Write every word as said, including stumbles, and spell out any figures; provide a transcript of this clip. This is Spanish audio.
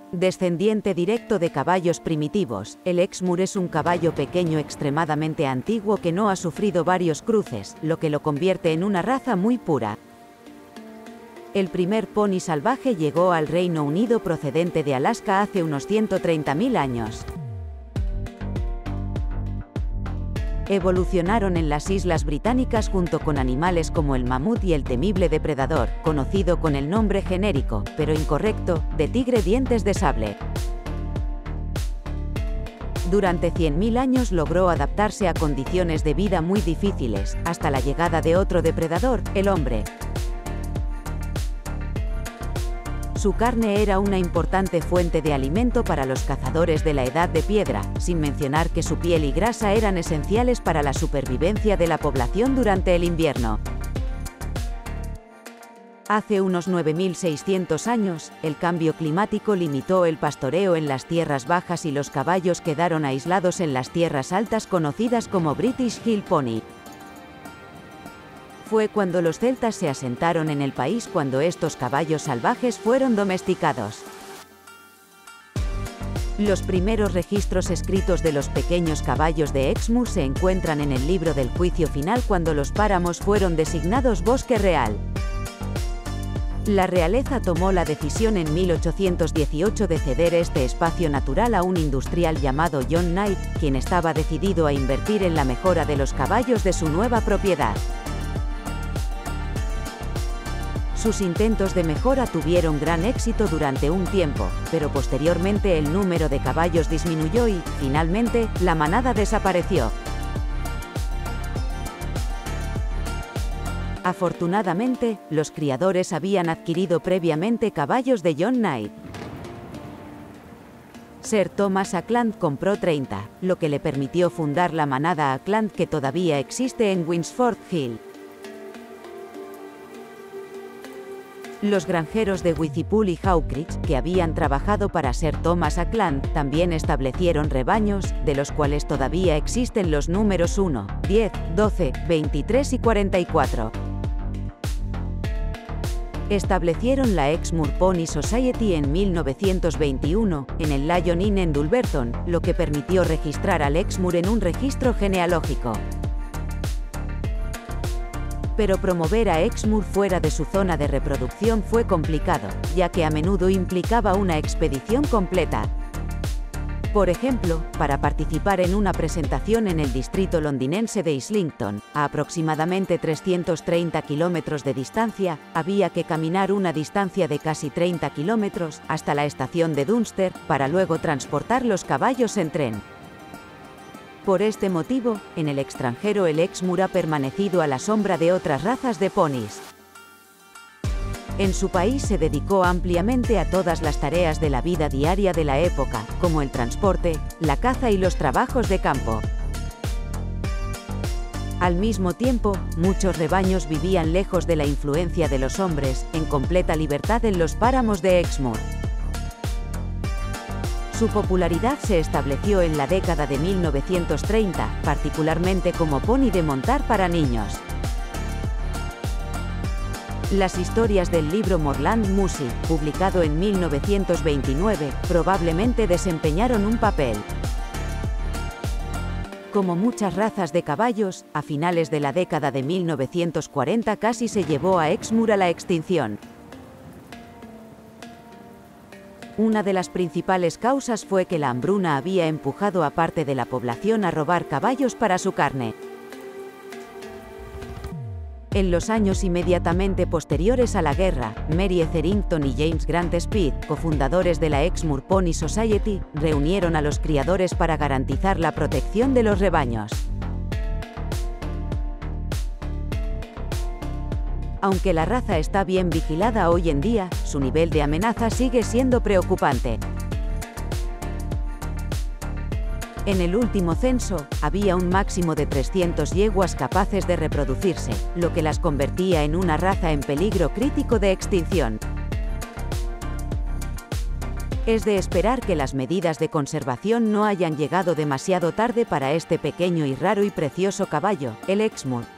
Descendiente directo de caballos primitivos, el Exmoor es un caballo pequeño extremadamente antiguo que no ha sufrido varios cruces, lo que lo convierte en una raza muy pura. El primer pony salvaje llegó al Reino Unido procedente de Alaska hace unos ciento treinta mil años. Evolucionaron en las Islas Británicas junto con animales como el mamut y el temible depredador, conocido con el nombre genérico, pero incorrecto, de tigre dientes de sable. Durante cien mil años logró adaptarse a condiciones de vida muy difíciles, hasta la llegada de otro depredador, el hombre. Su carne era una importante fuente de alimento para los cazadores de la Edad de Piedra, sin mencionar que su piel y grasa eran esenciales para la supervivencia de la población durante el invierno. Hace unos nueve mil seiscientos años, el cambio climático limitó el pastoreo en las tierras bajas y los caballos quedaron aislados en las tierras altas conocidas como British Hill Pony. Fue cuando los celtas se asentaron en el país cuando estos caballos salvajes fueron domesticados. Los primeros registros escritos de los pequeños caballos de Exmoor se encuentran en el libro del juicio final cuando los páramos fueron designados bosque real. La realeza tomó la decisión en mil ochocientos dieciocho de ceder este espacio natural a un industrial llamado John Knight, quien estaba decidido a invertir en la mejora de los caballos de su nueva propiedad. Sus intentos de mejora tuvieron gran éxito durante un tiempo, pero posteriormente el número de caballos disminuyó y, finalmente, la manada desapareció. Afortunadamente, los criadores habían adquirido previamente caballos de John Knight. Sir Thomas Ackland compró treinta, lo que le permitió fundar la manada Ackland que todavía existe en Winsford Hill. Los granjeros de Withypool y Hawkridge, que habían trabajado para Sir Thomas Ackland, también establecieron rebaños, de los cuales todavía existen los números uno, diez, doce, veintitrés y cuarenta y cuatro. Establecieron la Exmoor Pony Society en mil novecientos veintiuno, en el Lion Inn en Dulverton, lo que permitió registrar al Exmoor en un registro genealógico. Pero promover a Exmoor fuera de su zona de reproducción fue complicado, ya que a menudo implicaba una expedición completa. Por ejemplo, para participar en una presentación en el distrito londinense de Islington, a aproximadamente trescientos treinta kilómetros de distancia, había que caminar una distancia de casi treinta kilómetros hasta la estación de Dunster, para luego transportar los caballos en tren. Por este motivo, en el extranjero el Exmoor ha permanecido a la sombra de otras razas de ponis. En su país se dedicó ampliamente a todas las tareas de la vida diaria de la época, como el transporte, la caza y los trabajos de campo. Al mismo tiempo, muchos rebaños vivían lejos de la influencia de los hombres, en completa libertad en los páramos de Exmoor. Su popularidad se estableció en la década de mil novecientos treinta, particularmente como pony de montar para niños. Las historias del libro Moorland Musie, publicado en mil novecientos veintinueve, probablemente desempeñaron un papel. Como muchas razas de caballos, a finales de la década de mil novecientos cuarenta casi se llevó a Exmoor a la extinción. Una de las principales causas fue que la hambruna había empujado a parte de la población a robar caballos para su carne. En los años inmediatamente posteriores a la guerra, Mary Etherington y James Grant Speed, cofundadores de la Exmoor Pony Society, reunieron a los criadores para garantizar la protección de los rebaños. Aunque la raza está bien vigilada hoy en día, su nivel de amenaza sigue siendo preocupante. En el último censo, había un máximo de trescientas yeguas capaces de reproducirse, lo que las convertía en una raza en peligro crítico de extinción. Es de esperar que las medidas de conservación no hayan llegado demasiado tarde para este pequeño y raro y precioso caballo, el Exmoor.